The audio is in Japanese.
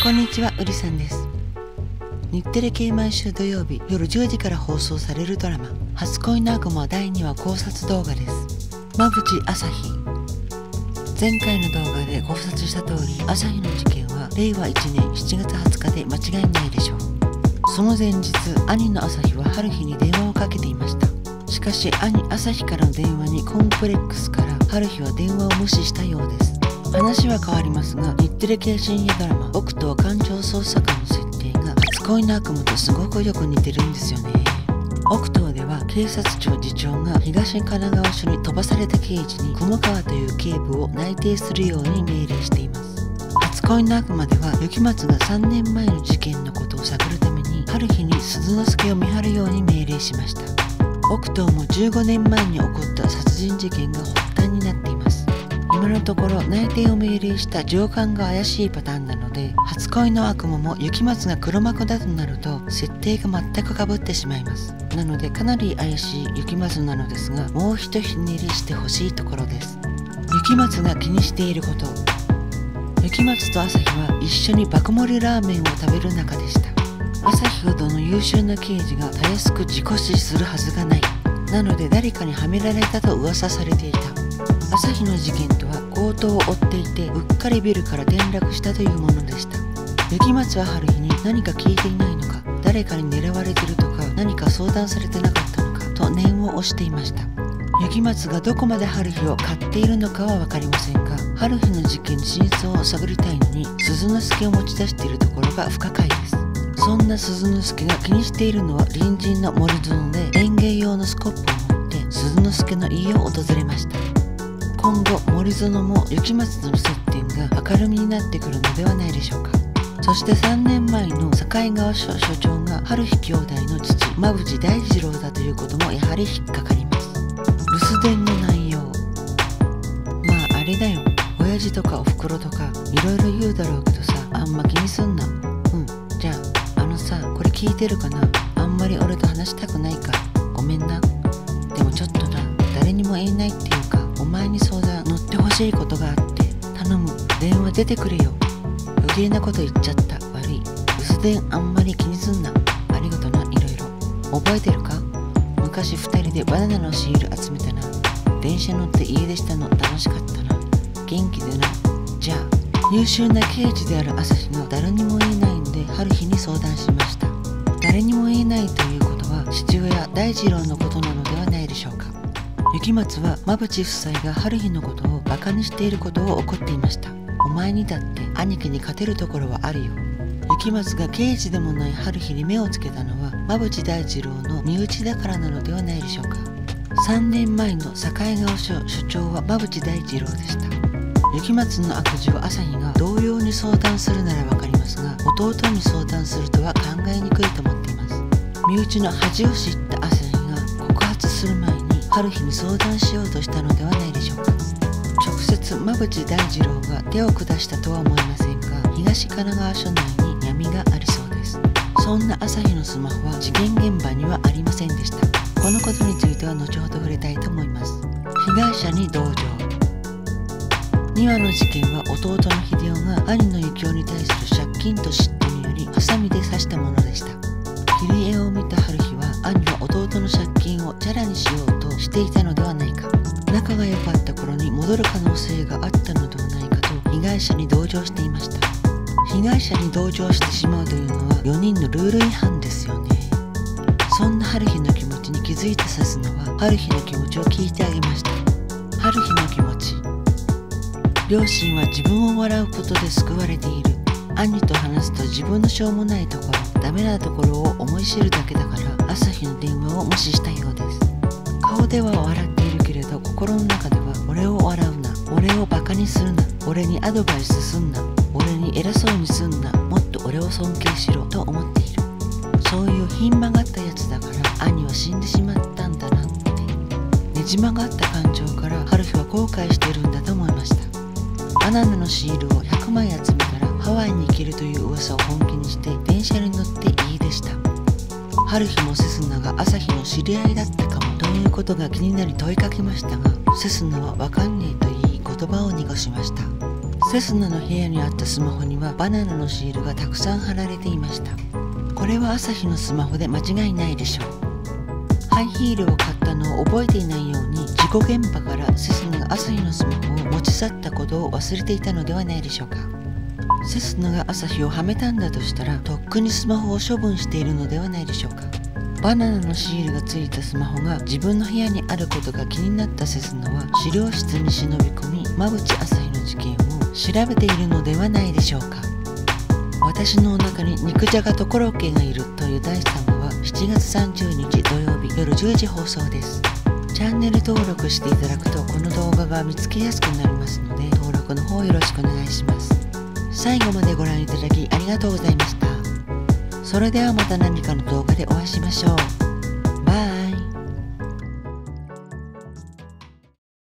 こんにちは、うりさんです。日テレ系毎週土曜日夜10時から放送されるドラマ初恋の悪魔第2話考察動画です。馬淵朝日。前回の動画で考察した通り、朝日の事件は令和1年7月20日で間違いないでしょう。その前日、兄の朝日は春日に電話をかけていました。しかし兄朝日からの電話にコンプレックスから春日は電話を無視したようです。話は変わりますが、日テレ系深夜ドラマ僕と環状捜査官の設定が初恋の悪夢とすごくよく似てるんですよね。奥東では警察庁次長が東神奈川署に飛ばされた刑事に雲川という警部を内定するように命令しています。初恋の悪魔では雪松が3年前の事件のことを探るために春日に鈴之助を見張るように命令しました。奥東も15年前に起こった殺人事件が発端になっています。今のところ内定を命令した上官が怪しいパターンなので、初恋の悪魔も雪松が黒幕だとなると設定が全く被ってしまいます。なのでかなり怪しい雪松なのですが、もうひとひねりしてほしいところです。雪松が気にしていること。雪松と朝日は一緒に爆盛りラーメンを食べる仲でした。朝日ほどの優秀な刑事がたやすく自己死するはずがない。なので誰かにはめられたと噂されていた。朝日の事件とは強盗を追っていて、うっかりビルから転落したというものでした。雪松は春日に何か聞いていないのか、誰かに狙われてるとか、何か相談されてなかったのかと念を押していました。雪松がどこまで春日を買っているのかは分かりませんが、春日の事件に真相を探りたいのに鈴之助を持ち出しているところが不可解です。そんな鈴之助が気にしているのは隣人の森園で、園芸用のスコップを持って鈴之助の家を訪れました。今後森園も雪松との接点が明るみになってくるのではないでしょうか。そして3年前の境川署署長が春日兄弟の父馬淵大二郎だということもやはり引っかかります。留守電の内容、まああれだよ、親父とかおふくろとかいろいろ言うだろうけどさ、あんま気にすんな。じゃあさ、これ聞いてるかな。あんまり俺と話したくないかごめんな。でもちょっとな、誰にも言えないっていうか、お前に相談乗ってほしいことがあって、頼む、電話出てくれよ。余計なこと言っちゃった、悪い。留守電あんまり気にすんな。ありがとな、いろいろ。覚えてるか、昔2人でバナナのシール集めたな。電車乗って家出したの楽しかったな。元気でな。じゃあ優秀な刑事である朝日が誰にも言えないので春日に相談しました。誰にも言えないということは父親大二郎のことなのではないでしょうか。雪松は馬淵夫妻が春日のことをバカにしていることを怒っていました。お前にだって兄貴に勝てるところはあるよ。雪松が刑事でもない春日に目をつけたのは馬淵大二郎の身内だからなのではないでしょうか。3年前の境川署署長は馬淵大二郎でした。雪松の悪事を朝日が同様に相談するならわかりますが、弟に相談するとは考えにくいと思っています。身内の恥を知った朝日が告発する前に春日に相談しようとしたのではないでしょうか。直接馬淵大二郎が手を下したとは思いませんが、東神奈川署内に闇がありそうです。そんな朝日のスマホは事件現場にはありませんでした。このことについては後ほど触れたいと思います。被害者に同情。2話の事件は弟の秀夫が兄の幸男に対する借金と嫉妬によりハサミで刺したものでした。切り絵を見た春日は兄は弟の借金をチャラにしようとしていたのではないか、仲が良かった頃に戻る可能性があったのではないかと被害者に同情していました。被害者に同情してしまうというのは4人のルール違反ですよね。そんな春日の気持ちに気づいたさすのは春日の気持ちを聞いてあげました。春日の気持ち。両親は自分を笑うことで救われている。兄と話すと自分のしょうもないところ、ダメなところを思い知るだけだから朝日の電話を無視したようです。顔では笑っているけれど心の中では俺を笑うな、俺をバカにするな、俺にアドバイスすんな、俺に偉そうにすんな、もっと俺を尊敬しろと思っている。そういうひん曲がったやつだから兄は死んでしまったんだなって。ねじ曲がった感情から春日は後悔しているんだと思いました。バナナのシールを100枚集めたらハワイに行けるという噂を本気にして電車に乗って家出した。春日もセスナが朝日の知り合いだったかもということが気になり問いかけましたが、セスナはわかんねえと言い言葉を濁しました。 セスナの部屋にあったスマホにはバナナのシールがたくさん貼られていました。これは朝日のスマホで間違いないでしょう。ハイヒールを買ったのを覚えていないように、事故現場からセスナが朝日のスマホを持ち去ったことを忘れていたのではないでしょうか。セスナが朝日をはめたんだとしたら、とっくにスマホを処分しているのではないでしょうか。バナナのシールがついたスマホが自分の部屋にあることが気になったセスナは、資料室に忍び込み、馬淵朝日の事件を調べているのではないでしょうか。私のお腹に肉じゃがとコロッケがいるという第3話は7月30日土曜日夜10時放送です。チャンネル登録していただくとこの動画が見つけやすくなりますので、登録の方よろしくお願いします。最後までご覧いただきありがとうございました。それではまた何かの動画でお会いしましょう。